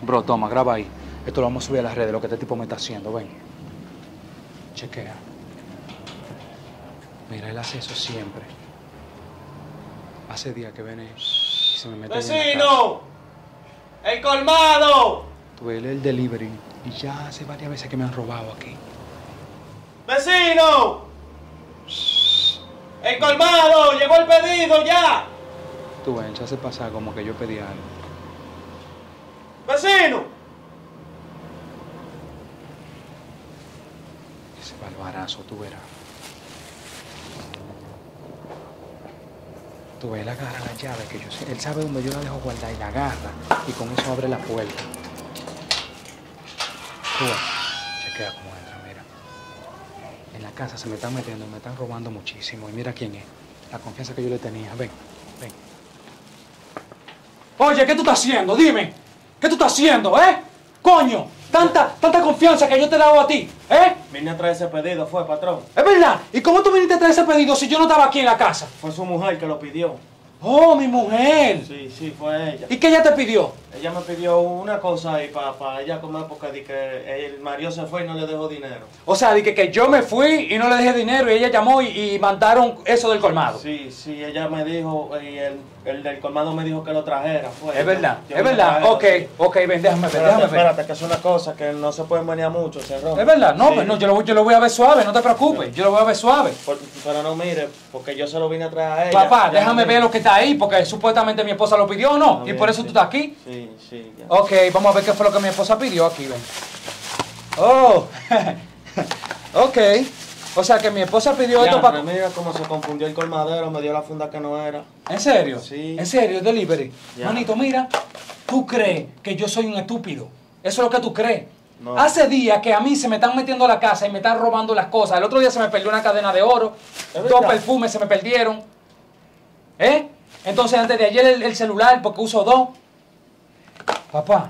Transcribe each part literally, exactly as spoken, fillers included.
Bro, toma, graba ahí. Esto lo vamos a subir a las redes, lo que este tipo me está haciendo, ven. Chequea. Mira, él hace eso siempre. Hace días que viene y se me mete en la casa. ¡Vecino! ¡El colmado! Tuve el delivery y ya hace varias veces que me han robado aquí. ¡Vecino! ¡El colmado! ¡Llegó el pedido ya! Tú ves, él se hace pasar como que yo pedí algo. ¡Vecino! Ese barbarazo, tú verás. Tú ves, él agarra la llave que yo sé. Él sabe dónde yo la dejo guardar y la agarra. Y con eso abre la puerta. Tú ves, chequea cómo entra, mira. En la casa se me están metiendo, me están robando muchísimo. Y mira quién es. La confianza que yo le tenía. Ven, ven. Oye, ¿qué tú estás haciendo? Dime. ¿Qué tú estás haciendo, eh? Coño, tanta, tanta confianza que yo te he dado a ti, ¿eh? Vine a traer ese pedido, fue, patrón. Es verdad. ¿Y cómo tú viniste a traer ese pedido si yo no estaba aquí en la casa? Fue su mujer que lo pidió. Oh, mi mujer. Sí, sí, fue ella. ¿Y qué ella te pidió? Ella me pidió una cosa ahí para pa ella comer porque di que el marido se fue y no le dejó dinero. O sea, di que, que yo me fui y no le dejé dinero y ella llamó y, y mandaron eso del colmado. Sí, sí, ella me dijo, y el, el del colmado me dijo que lo trajera. Fue, Es verdad, yo es me verdad. traje, Ok, sí. ok, ven, déjame ver, Espérate, déjame ver. espérate, que es una cosa que no se puede venir mucho, se rompe. Es verdad, no, Sí. pues no, yo lo, yo lo voy a ver suave, no te preocupes, yo lo voy a ver suave. Por- pero no mire, porque yo se lo vine a traer a ella. Papá, Ya déjame me- ver lo que está ahí, porque supuestamente mi esposa lo pidió o no, Está y bien, por eso sí. tú estás aquí. Sí, sí, ya. Ok, vamos a ver qué fue lo que mi esposa pidió aquí, ven. Oh, ok. O sea que mi esposa pidió Ya, esto para... pero mira cómo se confundió el colmadero, me dio la funda que no era. ¿En serio? Sí. ¿En serio? ¿Delivery? Ya. Manito, mira, tú crees que yo soy un estúpido. Eso es lo que tú crees. No. Hace días que a mí se me están metiendo a la casa y me están robando las cosas. El otro día se me perdió una cadena de oro, ¿Es dos verdad? perfumes se me perdieron. ¿Eh? Entonces antes de ayer el, el celular, porque uso dos. Papá,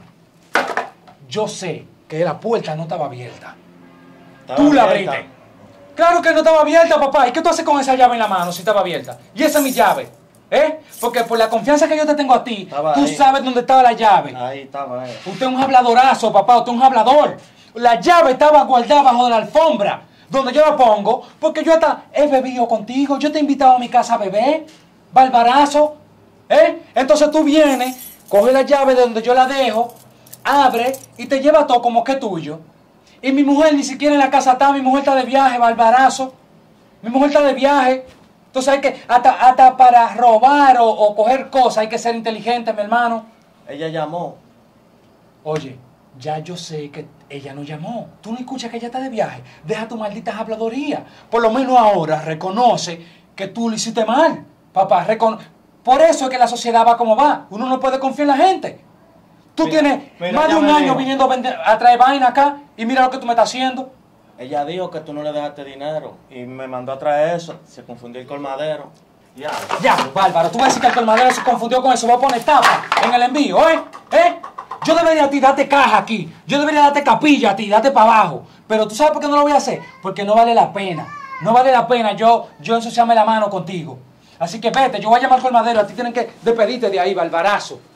yo sé que la puerta no estaba abierta. Estaba Tú la abierta. abriste. Claro que no estaba abierta, papá. ¿Y qué tú haces con esa llave en la mano si estaba abierta? Y esa es mi llave. ¿Eh? Porque por la confianza que yo te tengo a ti, Estaba tú ahí. sabes dónde estaba la llave. Ahí estaba, eh. Usted es un habladorazo, papá. Usted es un hablador. La llave estaba guardada bajo de la alfombra, donde yo la pongo, porque yo hasta he bebido contigo. Yo te he invitado a mi casa a beber. Barbarazo. ¿Eh? Entonces tú vienes, coges la llave de donde yo la dejo, abre y te lleva todo como que es tuyo. Y mi mujer ni siquiera en la casa está, mi mujer está de viaje, barbarazo. Mi mujer está de viaje. Entonces hay que, hasta, hasta para robar o, o coger cosas hay que ser inteligente, mi hermano. Ella llamó. Oye, ya yo sé que ella no llamó. Tú no escuchas que ella está de viaje. Deja tu maldita habladoría. Por lo menos ahora reconoce que tú lo hiciste mal. Papá, recono... Por eso es que la sociedad va como va. Uno no puede confiar en la gente. Tú Mira, tienes mira, más de ya un me año dijo. viniendo a, vender, a traer vaina acá y mira lo que tú me estás haciendo. Ella dijo que tú no le dejaste dinero y me mandó a traer eso. Se confundió el colmadero. Ya. Ya, bárbaro, tú vas a decir que el colmadero se confundió con eso. Va a poner tapa en el envío, ¿eh? ¿Eh? Yo debería a ti darte caja aquí. Yo debería darte capilla a ti, darte para abajo. Pero ¿tú sabes por qué no lo voy a hacer? Porque no vale la pena. No vale la pena yo, yo ensuciarme la mano contigo. Así que vete, yo voy a llamar al colmadero. A ti tienen que despedirte de ahí, barbarazo.